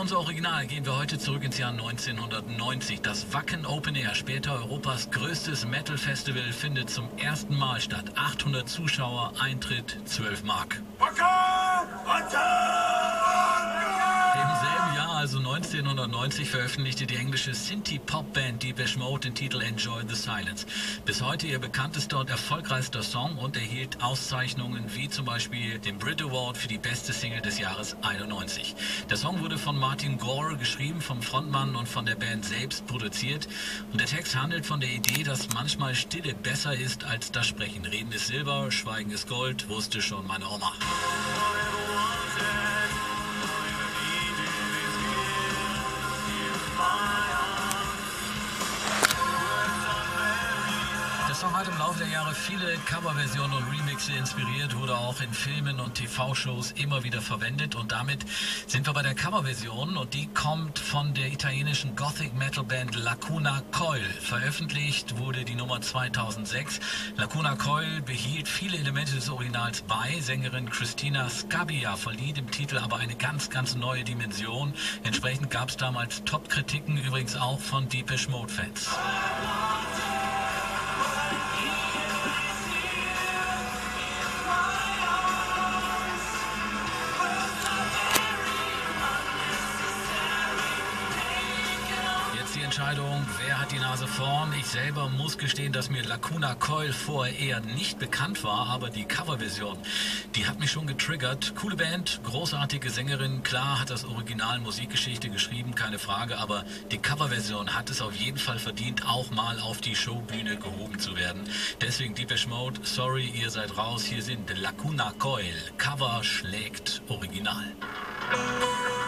unser Original gehen wir heute zurück ins Jahr 1990. Das Wacken Open Air, später Europas größtes Metal-Festival, findet zum ersten Mal statt. 800 Zuschauer, Eintritt 12 Mark. Im selben Jahr, also 1990, veröffentlichte die englische Synthie-Pop-Band Depeche Mode den Titel Enjoy the Silence. Bis heute ihr bekanntester und erfolgreichster Song und erhielt Auszeichnungen wie zum Beispiel den Brit Award für die beste Single des Jahres 91. Der Song wurde von Martin Gore geschrieben, vom Frontmann und von der Band selbst produziert. Und der Text handelt von der Idee, dass manchmal Stille besser ist als das Sprechen. Reden ist Silber, Schweigen ist Gold, wusste schon meine Oma. Der Song hat im Laufe der Jahre viele Coverversionen und Remixe inspiriert, wurde auch in Filmen und TV-Shows immer wieder verwendet. Und damit sind wir bei der Coverversion und die kommt von der italienischen Gothic-Metal-Band Lacuna Coil. Veröffentlicht wurde die Nummer 2006. Lacuna Coil behielt viele Elemente des Originals bei. Sängerin Cristina Scabbia verlieh dem Titel aber eine ganz neue Dimension. Entsprechend gab es damals Top-Kritiken, übrigens auch von Depeche Mode-Fans. Die Entscheidung, wer hat die Nase vorn? Ich selber muss gestehen, dass mir Lacuna Coil vorher eher nicht bekannt war, aber die Coverversion, die hat mich schon getriggert. Coole Band, großartige Sängerin, klar hat das Original Musikgeschichte geschrieben, keine Frage, aber die Coverversion hat es auf jeden Fall verdient, auch mal auf die Showbühne gehoben zu werden. Deswegen Depeche Mode, sorry, ihr seid raus, hier sind Lacuna Coil. Cover schlägt Original.